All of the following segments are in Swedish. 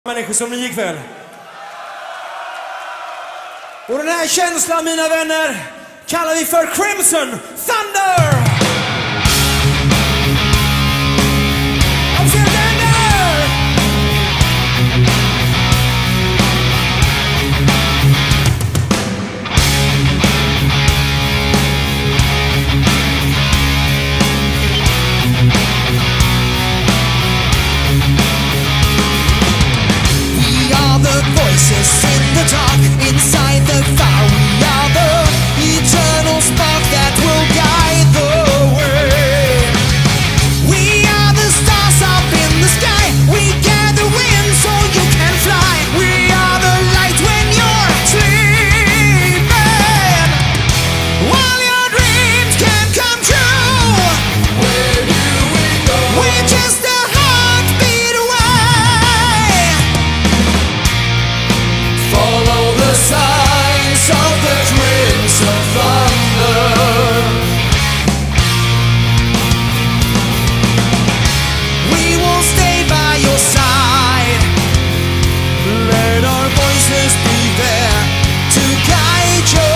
Människor som ni ikväll. Och den här känslan, mina vänner, kallar vi för Crimson Thunder! Voices in the dark, inside the fire. We are the eternal spark that will guide the way. We are the stars up in the sky. We gather wind so you can fly. We are the light when you're sleeping. While your dreams can come true. Where do we go? We're just a heartbeat away. Follow the signs of the crimson thunder. We will stay by your side. Let our voices be there to guide you.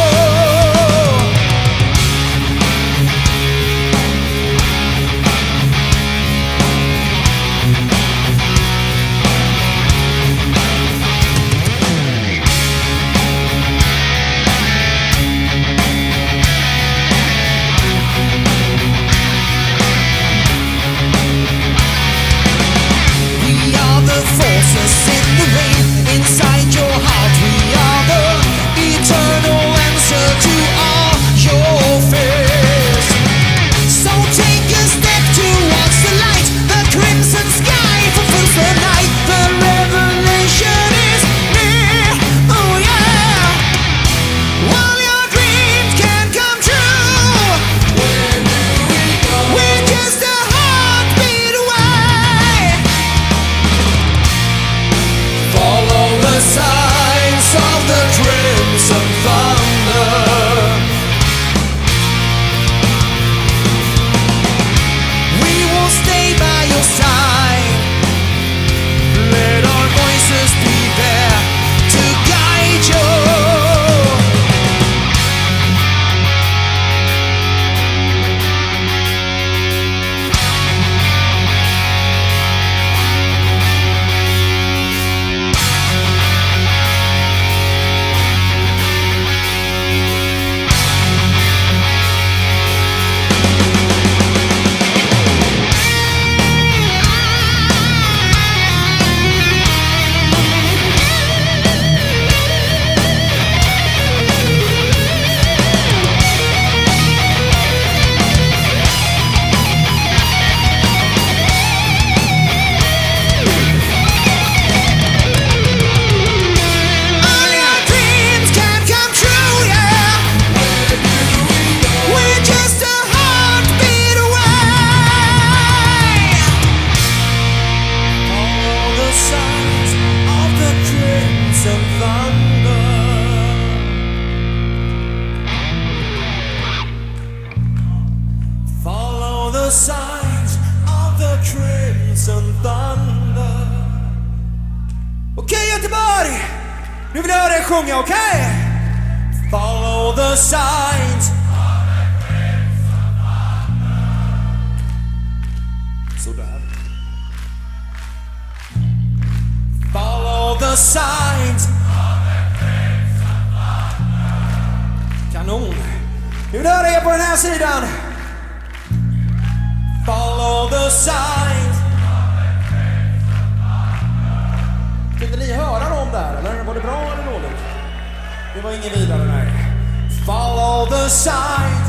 Forces in the rain, inside your heart. We are the eternal answer to all your fears. So take a step towards the light. The crimson sky fulfills the night. The revelation is near. Oh yeah. While your dreams can come true. Where do we go? We're just a heartbeat away. Follow the signs of the crimson thunder. We will stay by your side. Let our voices be there to guide you. Okej, Göteborg! Nu vill jag höra er sjunga, okej? Follow the signs. Sådär. Follow the signs. Kanon. Nu vill jag höra er på den här sidan. Follow the signs. Kunde ni höra dem där, eller var det bra eller dåligt? Det var ingen vidare, nej. Follow the signs.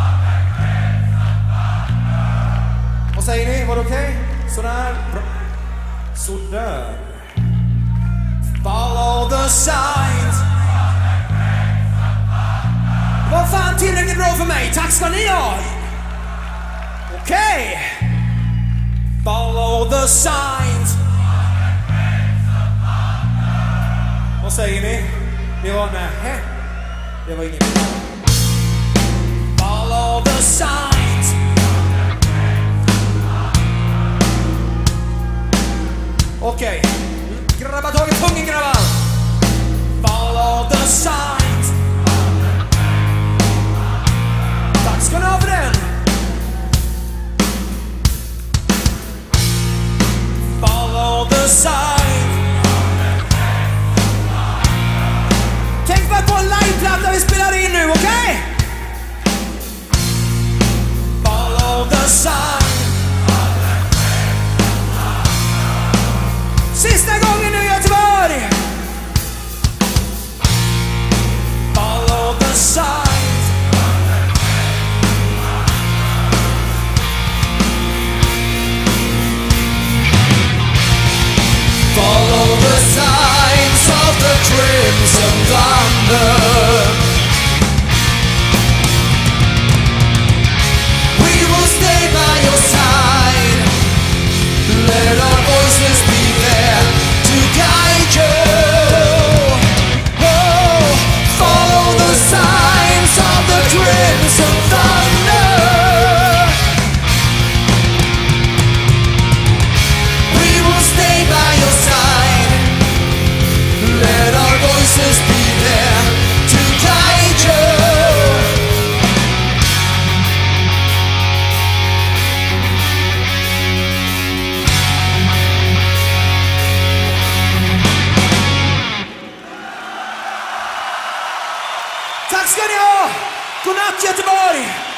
Vad säger ni? Var det okej? Sådär. Bra. Sådär. Follow the signs. Vad fan tillräckligt bra för mig? Tack ska ni ha. Okej. Follow the signs. Vad säger ni? Det var nej. Det var inget. Follow the signs. Okej. Grabbar tag i pungen, grabbar. Follow the signs. Tack ska ni ha för den. Follow the signs. Tänk bara på en liveplatta vi spelar in nu, okej? Follow the signs. Sista gången nu, Göteborg. Follow the signs. Follow the signs of the crimson thunder. We will stay by your side. Let our voices be there to guide you. Oh, follow the signs of the crimson thunder. We will stay by your side. Let our voices be there to guide you. Tack ska ni ha! Godnatt, Göteborg!